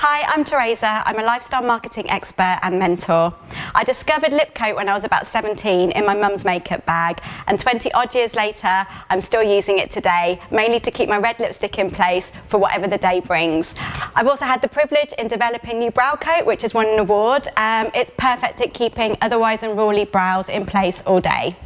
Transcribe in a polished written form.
Hi, I'm Teresa. I'm a lifestyle marketing expert and mentor. I discovered Lipcote when I was about 17 in my mum's makeup bag, and 20 odd years later, I'm still using it today, mainly to keep my red lipstick in place for whatever the day brings. I've also had the privilege in developing new brow coat, which has won an award. It's perfect at keeping otherwise unruly brows in place all day.